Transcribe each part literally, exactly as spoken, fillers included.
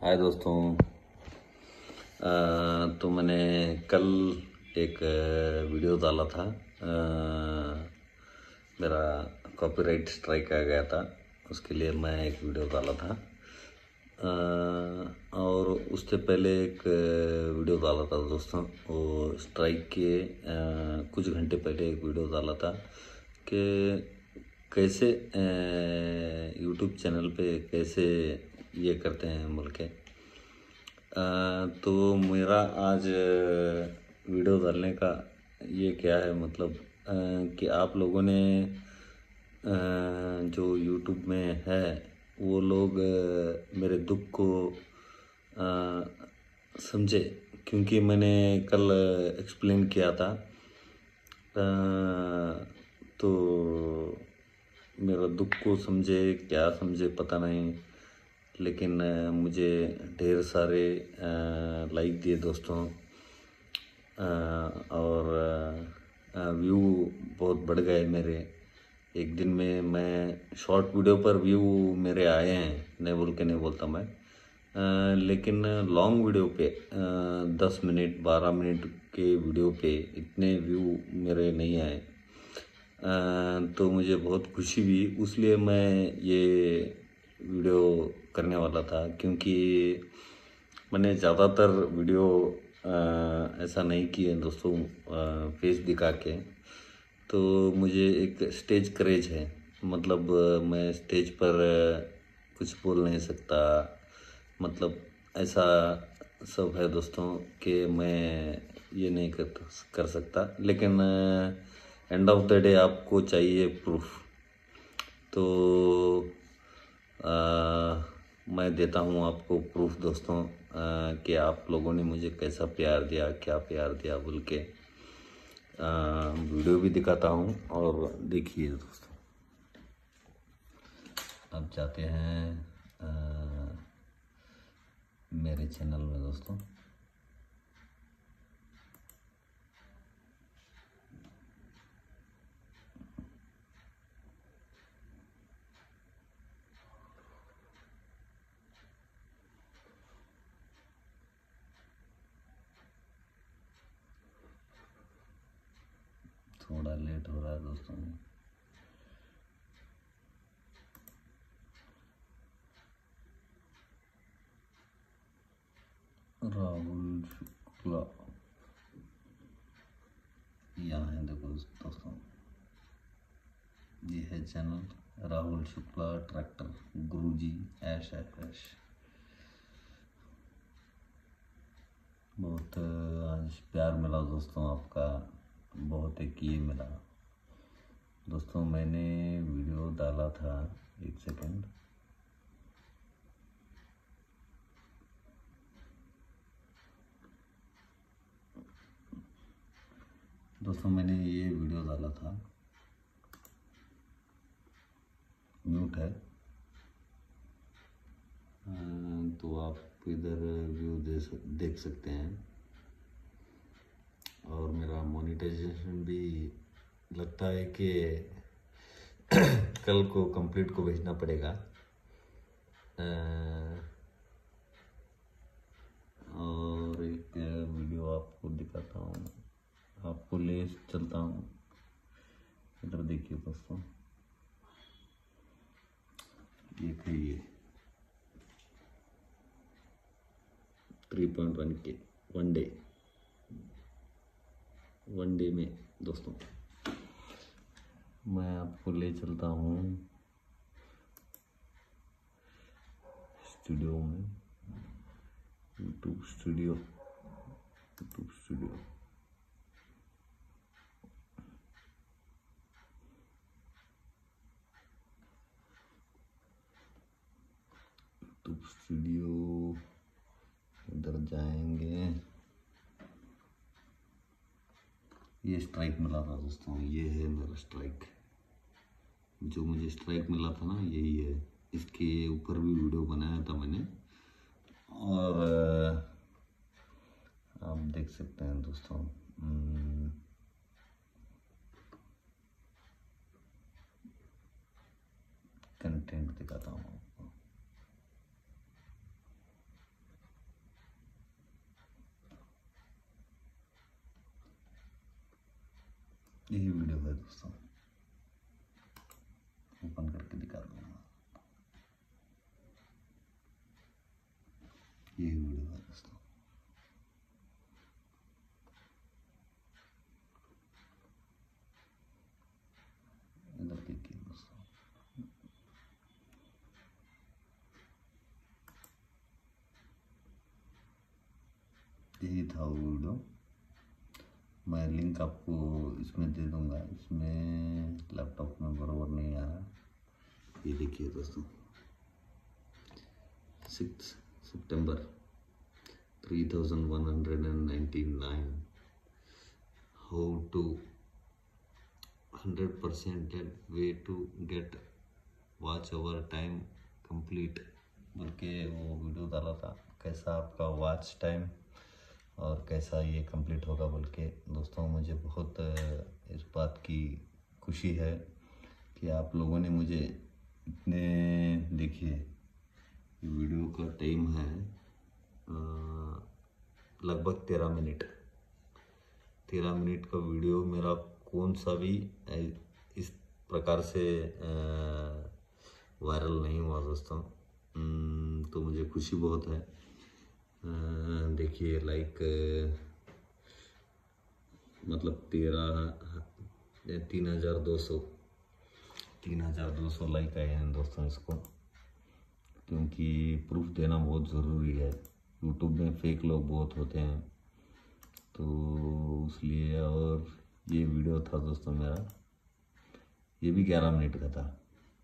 हाय दोस्तों। अ, तो मैंने कल एक वीडियो डाला था। अ, मेरा कॉपीराइट स्ट्राइक आ गया था, उसके लिए मैं एक वीडियो डाला था। अ, और उससे पहले एक वीडियो डाला था दोस्तों, वो स्ट्राइक के अ, कुछ घंटे पहले एक वीडियो डाला था कि कैसे यूट्यूब चैनल पे कैसे ये करते हैं बोल के। अ, तो मेरा आज वीडियो डालने का ये क्या है मतलब अ, कि आप लोगों ने अ, जो यूट्यूब में है वो लोग अ, मेरे दुख को अ, समझे, क्योंकि मैंने कल एक्सप्लेन किया था। अ, तो मेरा दुख को समझे क्या समझे पता नहीं, लेकिन अ, मुझे ढेर सारे लाइक दिए दोस्तों। अ, और व्यू बहुत बढ़ गए मेरे। एक दिन में मैं शॉर्ट वीडियो पर व्यू मेरे आए हैं, नहीं बोल के नहीं बोलता मैं। अ, लेकिन लॉन्ग वीडियो पे दस मिनट बारह मिनट के वीडियो पे इतने व्यू मेरे नहीं आए। अ, तो मुझे बहुत खुशी हुई, इसलिए मैं ये वीडियो करने वाला था, क्योंकि मैंने ज़्यादातर वीडियो अ, ऐसा नहीं किए दोस्तों फेस दिखा के। तो मुझे एक स्टेज क्रेज है, मतलब अ, मैं स्टेज पर अ, कुछ बोल नहीं सकता, मतलब ऐसा सब है दोस्तों कि मैं ये नहीं कर कर सकता। लेकिन एंड ऑफ द डे आपको चाहिए प्रूफ, तो आ, मैं देता हूँ आपको प्रूफ दोस्तों, आ, कि आप लोगों ने मुझे कैसा प्यार दिया, क्या प्यार दिया बोल के। आ, वीडियो भी दिखाता हूँ और देखिए दोस्तों। अब जाते हैं आ, मेरे चैनल में दोस्तों। थोड़ा लेट हो रहा है दोस्तों। राहुल शुक्ला यहाँ है, देखो दोस्तों, ये है चैनल राहुल शुक्ला ट्रैक्टर गुरुजी ऐश ऐश। बहुत आज प्यार मिला दोस्तों, आपका बहुत एक ये मिला दोस्तों। मैंने वीडियो डाला था, एक सेकंड दोस्तों, मैंने ये वीडियो डाला था, म्यूट है तो आप इधर व्यू दे सक, देख सकते हैं। और मेरा मोनेटाइजेशन भी लगता है कि कल को कंप्लीट को भेजना पड़ेगा। और एक वीडियो आपको दिखाता हूँ, आपको ले चलता हूँ, इधर देखिए दोस्तों। ये है ये थ्री पॉइंट वन के वन डे वन डे में दोस्तों मैं आपको ले चलता हूँ स्टूडियो में, YouTube studio YouTube studio YouTube studio इधर जाएंगे। ये स्ट्राइक मिला था दोस्तों, ये है मेरा स्ट्राइक, जो मुझे स्ट्राइक मिला था ना, यही है। इसके ऊपर भी वीडियो बनाया था मैंने, और आप देख सकते हैं दोस्तों। कंटेंट दिखाता हूँ आपको। यही वीडियो है दोस्तों, ओपन करके दिखा दूंगा। यही वीडियो है दोस्तों। इधर देखिए दोस्तों, यही था वो वीडियो। मैं लिंक आपको इसमें दे दूंगा। इसमें लैपटॉप में बराबर नहीं आ रहा। ये देखिए दोस्तों, सिक्स सितंबर three thousand one hundred and ninety nine how two hundred percent way to get watch over time complete बोल के वो वीडियो डाला था। कैसा आपका वॉच टाइम और कैसा ये कंप्लीट होगा बोल के। दोस्तों मुझे बहुत इस बात की खुशी है कि आप लोगों ने मुझे इतने, देखिए वीडियो का टाइम है लगभग तेरह मिनट तेरह मिनट का वीडियो मेरा कौन सा भी इस प्रकार से वायरल नहीं हुआ दोस्तों। तो मुझे खुशी बहुत है। देखिए लाइक मतलब तेरह तीन हजार दो सौ तीन हजार दो सौ लाइक आए हैं दोस्तों इसको, क्योंकि प्रूफ देना बहुत ज़रूरी है। यूट्यूब में फेक लोग बहुत होते हैं तो इसलिए। और ये वीडियो था दोस्तों मेरा, ये भी ग्यारह मिनट का था।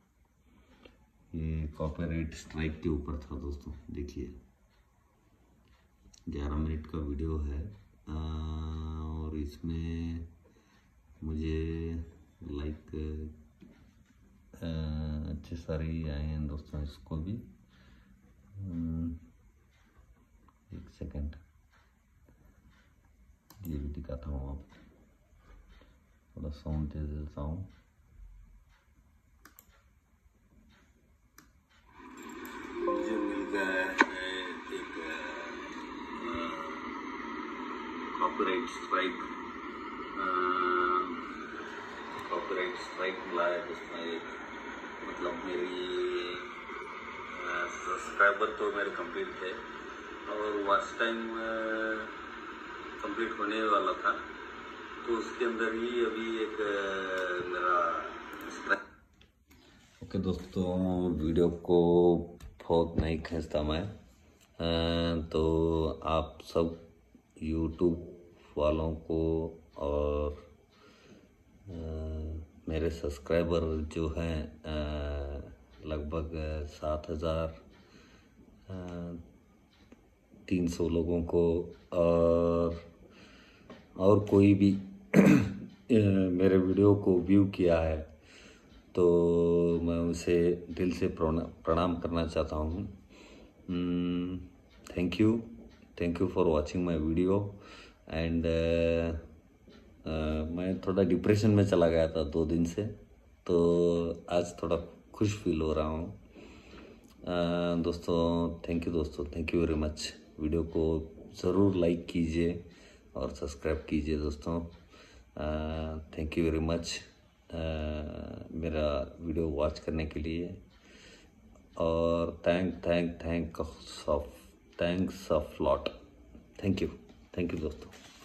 ये कॉपीराइट स्ट्राइक के ऊपर था दोस्तों। देखिए ग्यारह मिनट का वीडियो है आ, और इसमें मुझे लाइक अच्छे सारे आए हैं दोस्तों। इसको भी एक सेकंड ये भी दिखाता हूँ आपको, थोड़ा साउंड दे देता हूँ। मुझे मिल गया है एक कॉपीराइट स्ट्राइक कॉपीराइट स्ट्राइक मिला है दोस्तों। एक मतलब मेरी सब्सक्राइबर तो मेरे कंप्लीट थे और वॉच टाइम कंप्लीट होने वाला था, तो उसके अंदर ही अभी एक मेरा स्ट्राइक। ओके दोस्तों, वीडियो को बहुत नहीं खींचता मैं, तो आप सब यूट्यूब वालों को और मेरे सब्सक्राइबर जो हैं लगभग सात हज़ार तीन सौ लोगों को, और और कोई भी मेरे वीडियो को व्यू किया है तो मैं उसे दिल से प्रणाम करना चाहता हूँ। Thank you thank you for watching my video. And मैं थोड़ा डिप्रेशन में चला गया था दो दिन से, तो आज थोड़ा खुश फील हो रहा हूँ। uh, दोस्तों थैंक यू दोस्तों thank you very much. Video को ज़रूर लाइक कीजिए और सब्सक्राइब कीजिए दोस्तों। थैंक यू वेरी मच मेरा वीडियो वॉच करने के लिए। और thank thank thank of thanks of lot. Thank you thank you दोस्तों।